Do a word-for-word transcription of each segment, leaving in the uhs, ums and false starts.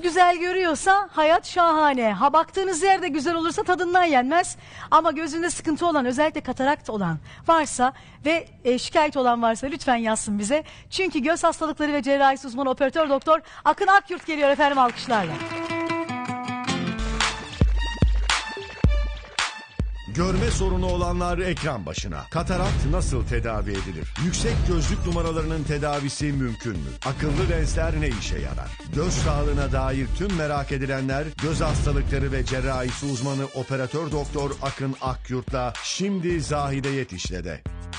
güzel görüyorsa hayat şahane. Ha baktığınız yerde güzel olursa tadından yenmez. Ama gözünde sıkıntı olan, özellikle katarakt olan varsa ve e, şikayet olan varsa lütfen yazsın bize. Çünkü göz hastalıkları ve cerrahisi uzmanı operatör doktor Akın Akyurt geliyor efendim, alkışlarla. Görme sorunu olanlar ekran başına. Katarakt nasıl tedavi edilir? Yüksek gözlük numaralarının tedavisi mümkün mü? Akıllı lensler ne işe yarar? Göz sağlığına dair tüm merak edilenler göz hastalıkları ve cerrahisi uzmanı operatör doktor Akın Akyurt'la şimdi Zahide Yetiş'le.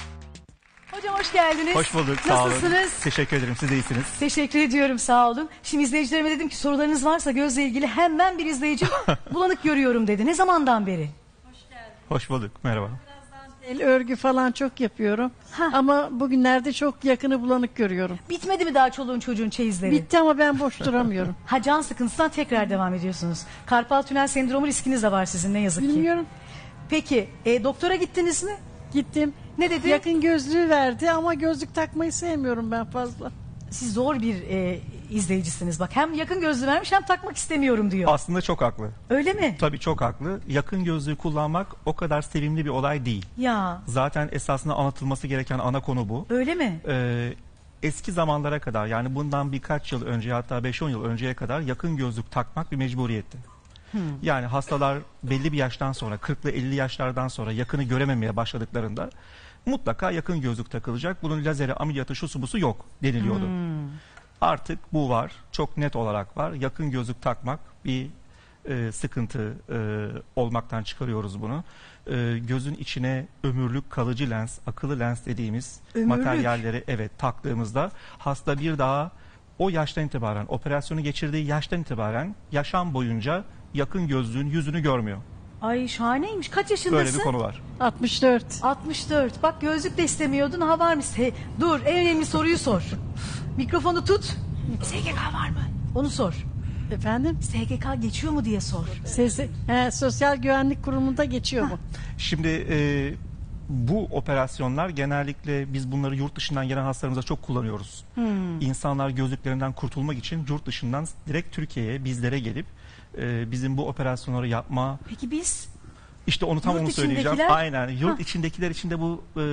Hocam hoş geldiniz. Hoş bulduk. Sağ olun. Nasılsınız? Teşekkür ederim. Siz de iyisiniz. Teşekkür ediyorum, sağ olun. Şimdi izleyicilerime dedim ki sorularınız varsa gözle ilgili, hemen bir izleyicim bulanık görüyorum dedi. Ne zamandan beri? Hoş bulduk. Merhaba. El örgü falan çok yapıyorum. Hah. Ama bugünlerde çok yakını bulanık görüyorum. Bitmedi mi daha çoluğun çocuğun çeyizleri? Bitti ama ben boş duramıyorum. Ha, can sıkıntısından tekrar devam ediyorsunuz. Karpal tünel sendromu riskiniz de var sizin, ne yazık ki. Bilmiyorum. Peki e, doktora gittiniz mi? Gittim. Ne dedi? Yakın gözlüğü verdi ama gözlük takmayı sevmiyorum ben fazla. Siz zor bir e, izleyicisiniz bak. Hem yakın gözlüğü vermiş hem takmak istemiyorum diyor. Aslında çok haklı. Öyle mi? Tabii çok haklı. Yakın gözlüğü kullanmak o kadar sevimli bir olay değil. Ya Zaten esasında anlatılması gereken ana konu bu. öyle mi? Ee, eski zamanlara kadar, yani bundan birkaç yıl önce, hatta beş on yıl önceye kadar yakın gözlük takmak bir mecburiyetti. Hmm. Yani hastalar belli bir yaştan sonra, kırklı elli yaşlardan sonra yakını görememeye başladıklarında mutlaka yakın gözlük takılacak. Bunun lazeri, ameliyatı, şusu busu yok deniliyordu. Hmm. Artık bu var. Çok net olarak var. Yakın gözlük takmak bir e, sıkıntı e, olmaktan çıkarıyoruz bunu. E, gözün içine ömürlük kalıcı lens, akıllı lens dediğimiz Ömürlük. materyalleri evet taktığımızda hasta bir daha o yaştan itibaren, operasyonu geçirdiği yaştan itibaren yaşam boyunca yakın gözlüğün yüzünü görmüyor. Ay şahaneymiş. Kaç yaşındasın? Böyle bir konu var. altmış dört. altmış dört. Bak gözlük de istemiyordun. Ha varmış. He, dur, en önemli soruyu sor. Mikrofonu tut. S G K var mı? Onu sor. Efendim? S G K geçiyor mu diye sor. Sesi, he, Sosyal Güvenlik Kurumu'nda geçiyor mu? Şimdi e, bu operasyonlar genellikle biz bunları yurt dışından gelen hastalarımıza çok kullanıyoruz. Hmm. İnsanlar gözlüklerinden kurtulmak için yurt dışından direkt Türkiye'ye, bizlere gelip e, bizim bu operasyonları yapma, Peki biz? işte onu tam Yurt onu söyleyeceğim. içindekiler? Aynen. Yurt Ha. içindekiler için de bu e,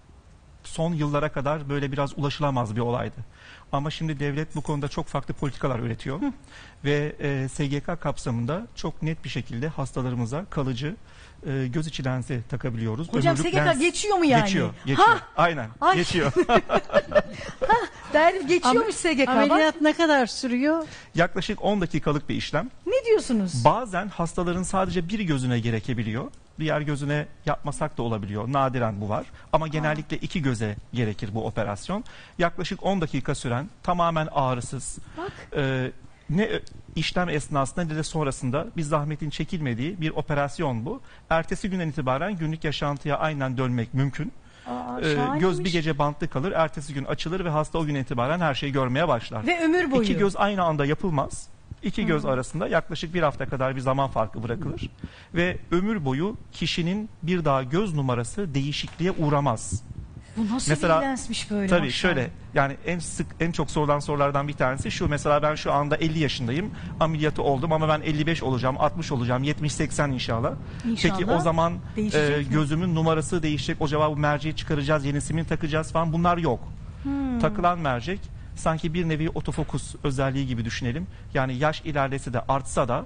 son yıllara kadar böyle biraz ulaşılamaz bir olaydı. Ama şimdi devlet bu konuda çok farklı politikalar üretiyor. Hı. Ve e, S G K kapsamında çok net bir şekilde hastalarımıza kalıcı e, göz içi lensi takabiliyoruz. Hocam Ömürlük S G K lens- geçiyor mu yani? Geçiyor. Geçiyor. Ha! Aynen. Ay. Geçiyor. Der, geçiyormuş S G K. Bak. Ameliyat ne kadar sürüyor? Yaklaşık on dakikalık bir işlem. Ne diyorsunuz? Bazen hastaların sadece bir gözüne gerekebiliyor. Diğer gözüne yapmasak da olabiliyor. Nadiren bu var. Ama genellikle iki göze gerekir bu operasyon. Yaklaşık on dakika süren, tamamen ağrısız, Bak. e, ne işlem esnasında ne de sonrasında bir zahmetin çekilmediği bir operasyon bu. Ertesi günden itibaren günlük yaşantıya aynen dönmek mümkün. Aa, E, göz şahaneymiş. bir gece bantlı kalır, ertesi gün açılır ve hasta o gün itibaren her şeyi görmeye başlar. Ve ömür boyu. İki göz aynı anda yapılmaz. İki göz arasında yaklaşık bir hafta kadar bir zaman farkı bırakılır. Ve ömür boyu kişinin bir daha göz numarası değişikliğe uğramaz. Bu nasıl Mesela- bir lensmiş böyle? Tabii maşallah. şöyle, yani en sık, en çok sorulan sorulardan bir tanesi şu: mesela ben şu anda elli yaşındayım, ameliyatı oldum ama ben elli beş olacağım, altmış olacağım, yetmiş seksen inşallah. İnşallah. Peki o zaman Değişecek e, mi? gözümün numarası değişecek, acaba bu merceği çıkaracağız, yenisini takacağız falan, bunlar yok. Hmm. Takılan mercek sanki bir nevi otofokus özelliği gibi düşünelim. Yani yaş ilerlese de artsa da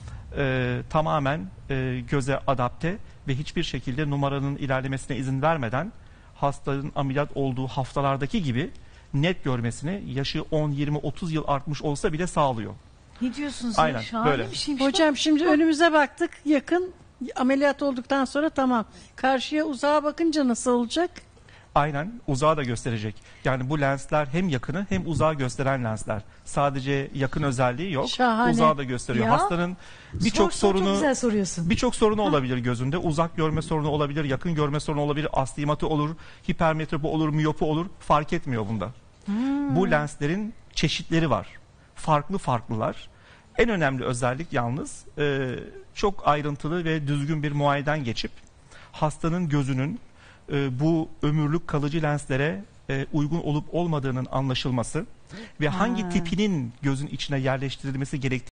e, tamamen e, göze adapte ve hiçbir şekilde numaranın ilerlemesine izin vermeden hastanın ameliyat olduğu haftalardaki gibi net görmesini yaşı on, yirmi, otuz yıl artmış olsa bile sağlıyor. Ne diyorsunuz? Aynen, Şahane böyle. bir şeymiş. Hocam şimdi önümüze baktık, yakın ameliyat olduktan sonra tamam. Karşıya uzağa bakınca nasıl olacak? Aynen, uzağı da gösterecek. Yani bu lensler hem yakını hem uzağı gösteren lensler. Sadece yakın özelliği yok. Şahane. Uzağı da gösteriyor. Ya. Hastanın birçok Sor, sor, çok sorunu güzel soruyorsun. birçok sorunu olabilir gözünde. Uzak görme sorunu olabilir, yakın görme sorunu olabilir, astigmatı olur, hipermetropi olur, miyopi olur. Fark etmiyor bunda. Hmm. Bu lenslerin çeşitleri var. Farklı farklılar. En önemli özellik yalnız e, çok ayrıntılı ve düzgün bir muayeneden geçip hastanın gözünün e, bu ömürlük kalıcı lenslere e, uygun olup olmadığının anlaşılması ve hangi Ha. tipinin gözün içine yerleştirilmesi gerektiği